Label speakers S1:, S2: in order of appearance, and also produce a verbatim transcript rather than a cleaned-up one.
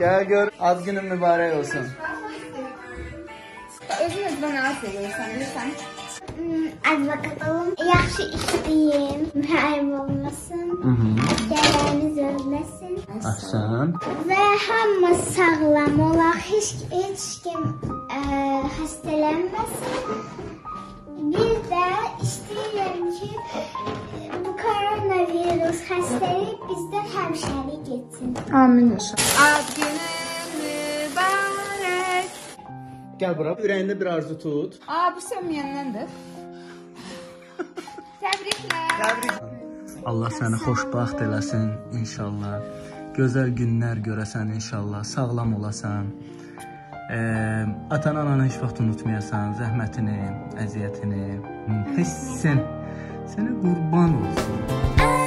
S1: Gəl gör, ad günün mübarək olsun.
S2: Özün özünə nə sevirsən, bilirsən?
S3: Advokatalım, yaxşı işləyim, mühərrim olmasın, gələyiniz ölməsin.
S1: Axsan.
S3: Və hamı sağlam olaq, heç, heç kim ə, xəstələnməsin. Bir də istəyirəm ki, bu koronavirus xəstəlik bizdən həmişəlik getsin.
S2: Amin inşallah. Ad günün mübarək.
S1: Gəl bura, ürəyində bir arzu tut.
S2: Aa, bu sönməyəndəndir. Təbriklər.
S1: Allah səni xoşbaxt eləsin inşallah. Gözəl günlər görəsən inşallah. Sağlam olasan. Ee, Atan-ananı heç vaxt unutmayasan. Zəhmətini, əziyyətini. Hissin. Sənə qurban olsun.